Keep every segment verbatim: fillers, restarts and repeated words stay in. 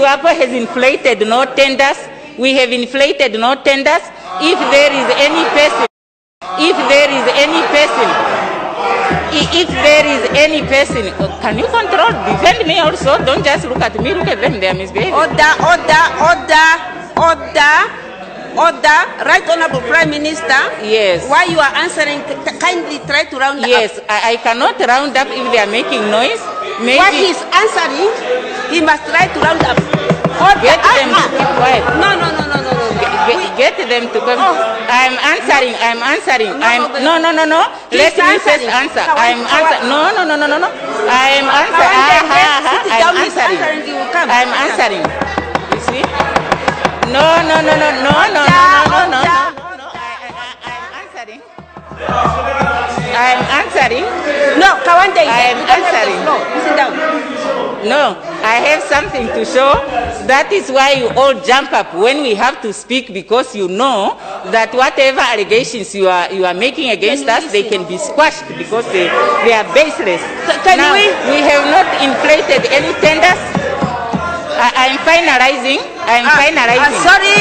SWAPO has inflated no tenders. We have inflated no tenders. If there is any person, if there is any person, if there is any person, can you control, defend me also? Don't just look at me, look at them, they are misbehaving. Order, order, order, order, order. Right Honorable Prime Minister. Yes. While you are answering, kindly try to round up. Yes, I, I cannot round up if they are making noise. Maybe While he is answering, he must try to round up. Order. Get them to keep quiet. No, no, no, no, no, no. Get, get them to come. Oh. I'm answering. I'm answering. No, I'm no, no, no, no. Let me first answer. I'm answering. No, no, no, no, no, no. I'm answering. I'm answering. I'm answering. You see? No, no, no, no, no, no, no, no, no, no. I'm answering. I'm answering. No, Kawande. I'm answering. No, sit down. No, I have something to show. That is why you all jump up when we have to speak, because you know that whatever allegations you are you are making against us, they can be squashed because they, they are baseless. Can now, we? we have not inflated any tenders. I, I'm finalizing. I'm uh, finalizing. Uh, sorry.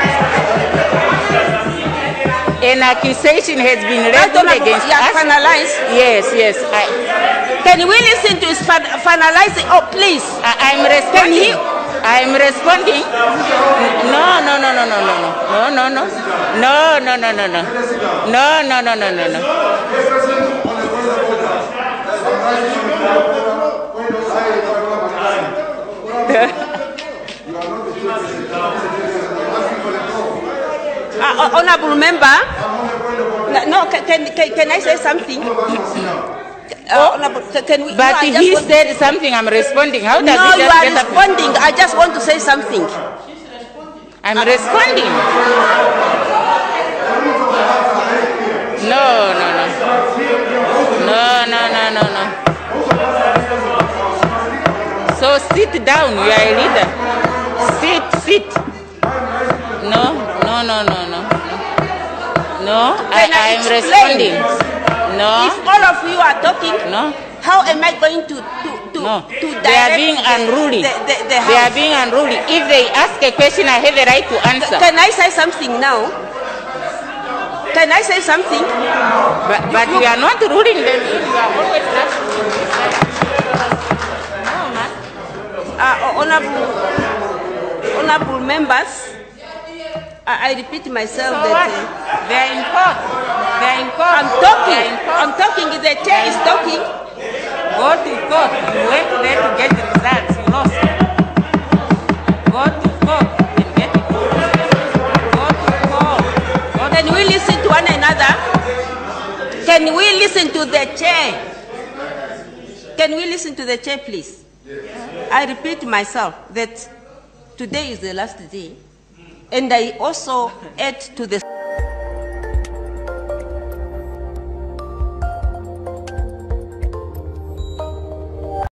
An accusation has been leveled against you us. Finalized. Yes, yes. I, Can we listen to his finalizing? Oh, please. I, I'm responding. I'm responding. No, no, no, no, no, no, no, no, no, no, no, no, no, no, no, no, no, no, no, no. Uh, honorable member, no, can, can, can I say something? Uh, no, can we, but no, he said to, something, I'm responding. How does no, he just you are get responding. Up? I just want to say something. I'm uh, responding. No, no, no. No, no, no, no, no. So sit down, you are a leader. Sit, sit. No, no, no, no, no. No, I, I am responding. No. If all of you are talking, no. How am I going to to to, no. to They are being unruly. The, the, the they are being unruly. If they ask a question, I have a right to answer. Can I say something now? Can I say something? But but you, you are not ruling them. You are always asking. No, man. Uh, honorable, honorable members. I repeat myself so that uh, they are in court. They are in court. I'm talking. I'm talking. The chair is talking. Go to court. You went there to get the results. You lost. Go to court and get it. Go to court. Go Can we listen to one another? Can we listen to the chair? Can we listen to the chair, please? I repeat myself that today is the last day. And I also add to the